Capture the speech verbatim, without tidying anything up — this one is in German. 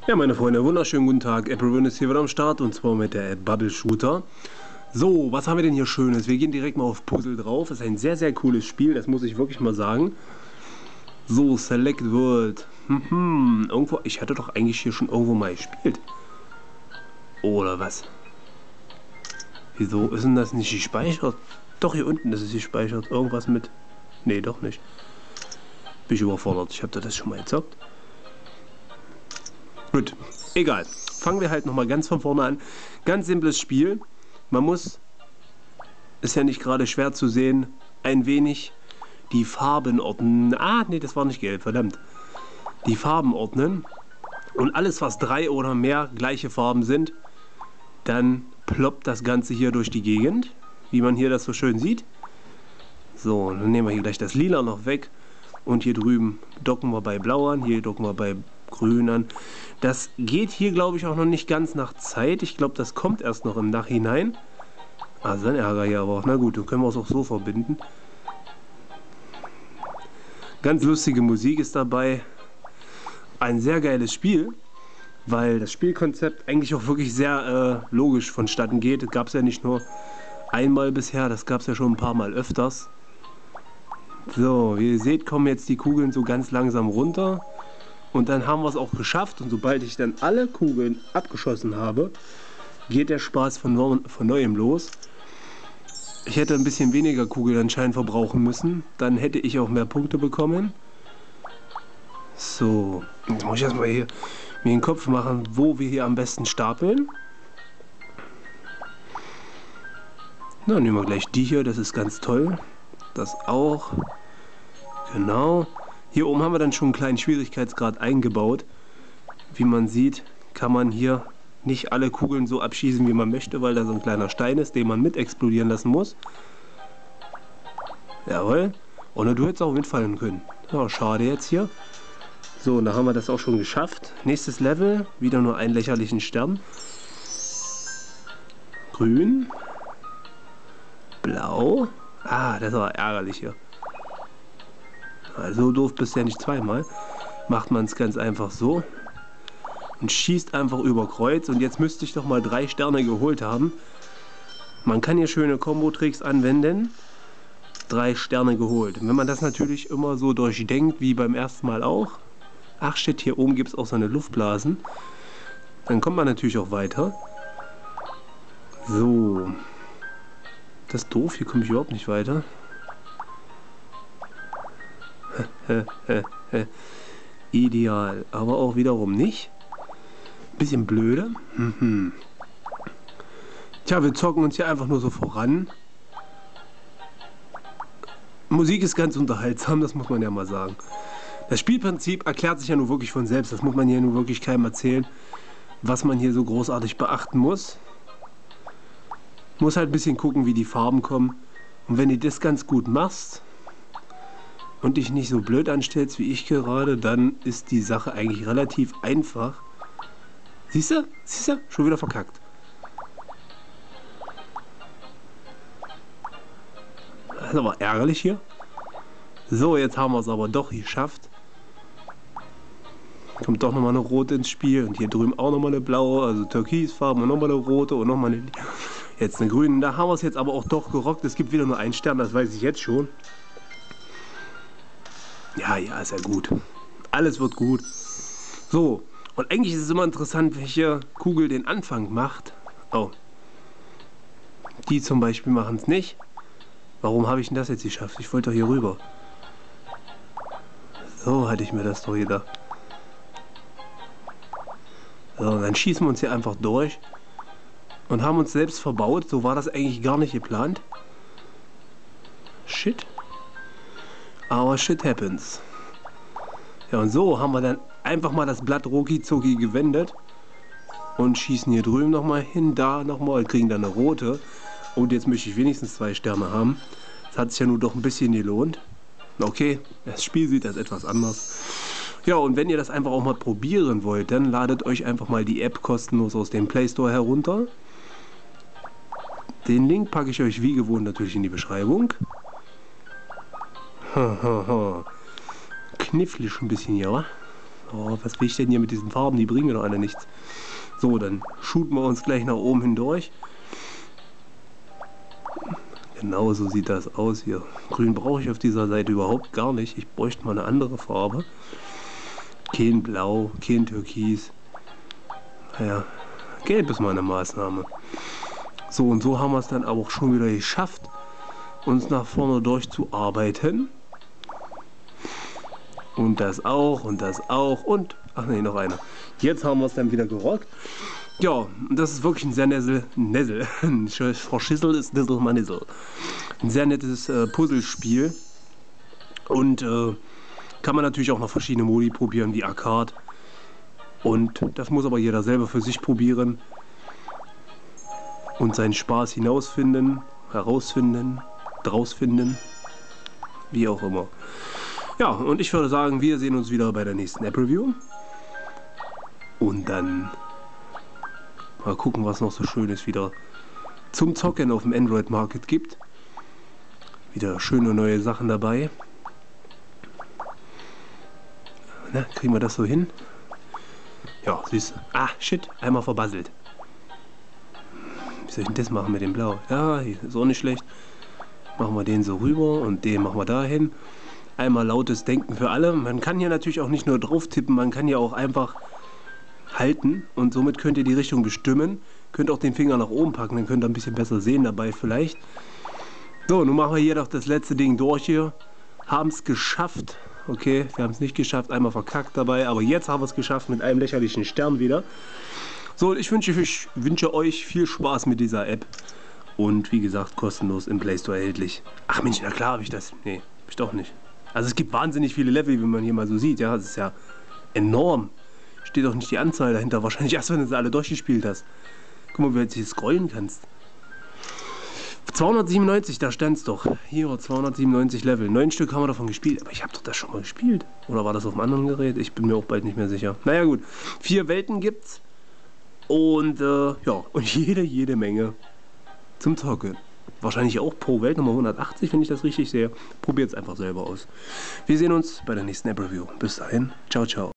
Ja, meine Freunde, wunderschönen guten Tag. Apple ist hier wieder am Start und zwar mit der Bubble Shooter. So, was haben wir denn hier Schönes? Wir gehen direkt mal auf Puzzle drauf. Das ist ein sehr, sehr cooles Spiel, das muss ich wirklich mal sagen. So, Select World. Hm, irgendwo, ich hatte doch eigentlich hier schon irgendwo mal gespielt. Oder was? Wieso ist denn das nicht gespeichert? Doch, hier unten ist es gespeichert. Irgendwas mit... Nee, doch nicht. Bin ich überfordert. Ich habe das schon mal gezockt. Gut, egal. Fangen wir halt nochmal ganz von vorne an. Ganz simples Spiel. Man muss, ist ja nicht gerade schwer zu sehen, ein wenig die Farben ordnen. Ah, nee, das war nicht gelb, verdammt. Die Farben ordnen. Und alles, was drei oder mehr gleiche Farben sind, dann ploppt das Ganze hier durch die Gegend. Wie man hier das so schön sieht. So, dann nehmen wir hier gleich das Lila noch weg. Und hier drüben docken wir bei Blau an. Hier docken wir bei Grün an. Das geht hier, glaube ich, auch noch nicht ganz nach Zeit. Ich glaube, das kommt erst noch im Nachhinein. Ah, so ein Ärger hier aber auch. Na gut, dann können wir es auch so verbinden. Ganz lustige Musik ist dabei. Ein sehr geiles Spiel, weil das Spielkonzept eigentlich auch wirklich sehr äh, logisch vonstatten geht. Das gab es ja nicht nur einmal bisher, das gab es ja schon ein paar Mal öfters. So, wie ihr seht, kommen jetzt die Kugeln so ganz langsam runter. Und dann haben wir es auch geschafft. Und sobald ich dann alle Kugeln abgeschossen habe, geht der Spaß von, neu, von neuem los. Ich hätte ein bisschen weniger Kugeln anscheinend verbrauchen müssen. Dann hätte ich auch mehr Punkte bekommen. So, jetzt muss ich erstmal hier mir den Kopf machen, wo wir hier am besten stapeln. Na, nehmen wir gleich die hier, das ist ganz toll. Das auch. Genau. Hier oben haben wir dann schon einen kleinen Schwierigkeitsgrad eingebaut. Wie man sieht, kann man hier nicht alle Kugeln so abschießen, wie man möchte, weil da so ein kleiner Stein ist, den man mit explodieren lassen muss. Jawohl. Oder du hättest auch mitfallen können. Ja, schade jetzt hier. So, und da haben wir das auch schon geschafft. Nächstes Level, wieder nur einen lächerlichen Stern. Grün. Blau. Ah, das war ärgerlich hier. Also doof bist du ja nicht zweimal. Macht man es ganz einfach so. Und schießt einfach über Kreuz. Und jetzt müsste ich doch mal drei Sterne geholt haben. Man kann hier schöne Kombo-Tricks anwenden. Drei Sterne geholt. Und wenn man das natürlich immer so durchdenkt, wie beim ersten Mal auch. Ach shit, hier oben gibt es auch so eine Luftblasen. Dann kommt man natürlich auch weiter. So. Das ist doof, hier komme ich überhaupt nicht weiter. Ideal, aber auch wiederum nicht. Bisschen blöde. Mhm. Tja, wir zocken uns hier einfach nur so voran. Musik ist ganz unterhaltsam, das muss man ja mal sagen. Das Spielprinzip erklärt sich ja nur wirklich von selbst. Das muss man hier nur wirklich keinem erzählen, was man hier so großartig beachten muss. Muss halt ein bisschen gucken, wie die Farben kommen. Und wenn du das ganz gut machst und dich nicht so blöd anstellst wie ich gerade, dann ist die Sache eigentlich relativ einfach. Siehst du? Siehst du? Schon wieder verkackt. Das ist aber ärgerlich hier. So, jetzt haben wir es aber doch geschafft. Kommt doch nochmal eine rote ins Spiel und hier drüben auch nochmal eine blaue, also Türkisfarben und nochmal eine rote und nochmal eine... Jetzt eine grüne. Da haben wir es jetzt aber auch doch gerockt. Es gibt wieder nur einen Stern, das weiß ich jetzt schon. Ja, ja, ist ja gut. Alles wird gut. So, und eigentlich ist es immer interessant, welche Kugel den Anfang macht. Oh. Die zum Beispiel machen es nicht. Warum habe ich denn das jetzt geschafft? Ich wollte doch hier rüber. So hatte ich mir das doch gedacht. So, und dann schießen wir uns hier einfach durch. Und haben uns selbst verbaut. So war das eigentlich gar nicht geplant. Shit. Aber shit happens. Ja, und so haben wir dann einfach mal das Blatt rucki-zucki gewendet. Und schießen hier drüben nochmal hin, da nochmal, kriegen dann eine rote. Und jetzt möchte ich wenigstens zwei Sterne haben. Das hat sich ja nur doch ein bisschen gelohnt. Okay, das Spiel sieht das etwas anders. Ja, und wenn ihr das einfach auch mal probieren wollt, dann ladet euch einfach mal die App kostenlos aus dem Play Store herunter. Den Link packe ich euch wie gewohnt natürlich in die Beschreibung. Knifflig ein bisschen, ja. Oh, was will ich denn hier mit diesen Farben? Die bringen mir doch alle nichts. So, dann shooten wir uns gleich nach oben hindurch. Genau so sieht das aus hier. Grün brauche ich auf dieser Seite überhaupt gar nicht. Ich bräuchte mal eine andere Farbe. Kein Blau, kein Türkis. Naja, Gelb ist mal eine Maßnahme. So, und so haben wir es dann auch schon wieder geschafft, uns nach vorne durchzuarbeiten. Und das auch, und das auch, und... Ach nee, noch einer. Jetzt haben wir es dann wieder gerockt. Ja, das ist wirklich ein sehr Nessel... Nessel. Frau Schissel ist Nissel, mal Nissel. Ein sehr nettes äh, Puzzlespiel. Und äh, kann man natürlich auch noch verschiedene Modi probieren, wie Arcade. Und das muss aber jeder selber für sich probieren. Und seinen Spaß hinausfinden, herausfinden, drausfinden. Wie auch immer. Ja, und ich würde sagen, wir sehen uns wieder bei der nächsten App-Review. Und dann mal gucken, was noch so Schönes wieder zum Zocken auf dem Android Market gibt. Wieder schöne neue Sachen dabei. Na, kriegen wir das so hin? Ja, siehst du. Ah, shit, einmal verbasselt. Wie soll ich denn das machen mit dem Blau? Ja, ist auch nicht schlecht. Machen wir den so rüber und den machen wir dahin. Einmal lautes Denken für alle. Man kann hier natürlich auch nicht nur drauf tippen, man kann ja auch einfach halten und somit könnt ihr die Richtung bestimmen. Könnt auch den Finger nach oben packen, dann könnt ihr ein bisschen besser sehen dabei vielleicht. So, nun machen wir hier noch das letzte Ding durch hier. Haben es geschafft. Okay, wir haben es nicht geschafft, einmal verkackt dabei, aber jetzt haben wir es geschafft mit einem lächerlichen Stern wieder. So, ich wünsche, ich wünsche euch viel Spaß mit dieser App. Und wie gesagt, kostenlos im Play Store erhältlich. Ach Mensch, na klar habe ich das. Nee, hab ich doch nicht. Also es gibt wahnsinnig viele Level, wie man hier mal so sieht. Ja, das ist ja enorm. Steht doch nicht die Anzahl dahinter. Wahrscheinlich erst, wenn du sie alle durchgespielt hast. Guck mal, wie du jetzt hier scrollen kannst. zweihundertsiebenundneunzig, da stand es doch. Hier, zweihundertsiebenundneunzig Level. Neun Stück haben wir davon gespielt. Aber ich habe doch das schon mal gespielt. Oder war das auf einem anderen Gerät? Ich bin mir auch bald nicht mehr sicher. Naja gut, vier Welten gibt's. Und äh, ja, und jede, jede Menge zum Zocken. Wahrscheinlich auch pro Welt Nummer hundertachtzig, wenn ich das richtig sehe. Probiert es einfach selber aus. Wir sehen uns bei der nächsten App-Review. Bis dahin, ciao, ciao.